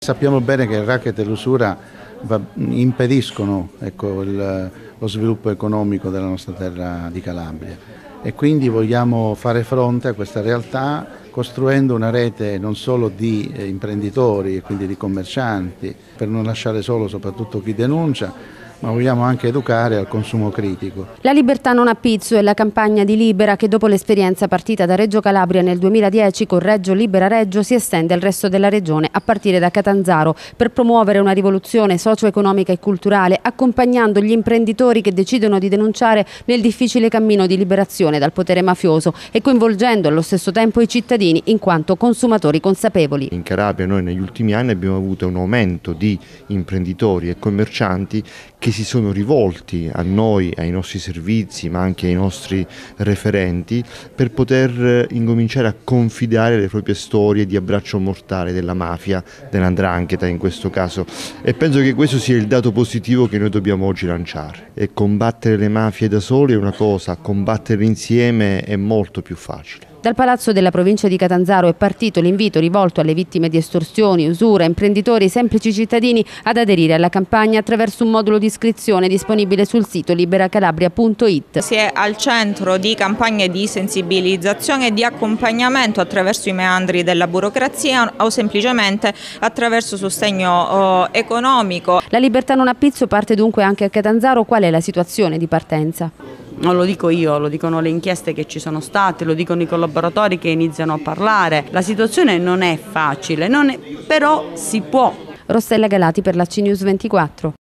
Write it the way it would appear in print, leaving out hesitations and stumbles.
Sappiamo bene che il racket e l'usura impediscono, ecco, lo sviluppo economico della nostra terra di Calabria e quindi vogliamo fare fronte a questa realtà costruendo una rete non solo di imprenditori e quindi di commercianti, per non lasciare solo soprattutto chi denuncia, ma vogliamo anche educare al consumo critico. La libertà non ha pizzo è la campagna di Libera che dopo l'esperienza partita da Reggio Calabria nel 2010 con Reggio Libera Reggio si estende al resto della regione a partire da Catanzaro per promuovere una rivoluzione socio-economica e culturale accompagnando gli imprenditori che decidono di denunciare nel difficile cammino di liberazione dal potere mafioso e coinvolgendo allo stesso tempo i cittadini in quanto consumatori consapevoli. In Calabria noi negli ultimi anni abbiamo avuto un aumento di imprenditori e commercianti che si sono rivolti a noi, ai nostri servizi, ma anche ai nostri referenti, per poter incominciare a confidare le proprie storie di abbraccio mortale della mafia, dell''ndrangheta in questo caso. E penso che questo sia il dato positivo che noi dobbiamo oggi lanciare. E combattere le mafie da soli è una cosa, combatterle insieme è molto più facile. Dal Palazzo della provincia di Catanzaro è partito l'invito rivolto alle vittime di estorsioni, usura, imprenditori e semplici cittadini ad aderire alla campagna attraverso un modulo di iscrizione disponibile sul sito liberacalabria.it. Si è al centro di campagne di sensibilizzazione e di accompagnamento attraverso i meandri della burocrazia o semplicemente attraverso sostegno economico. La libertà non ha pizzo parte dunque anche a Catanzaro. Qual è la situazione di partenza? Non lo dico io, lo dicono le inchieste che ci sono state, lo dicono i collaboratori che iniziano a parlare. La situazione non è facile, però si può. Rossella Galati per la CNews 24.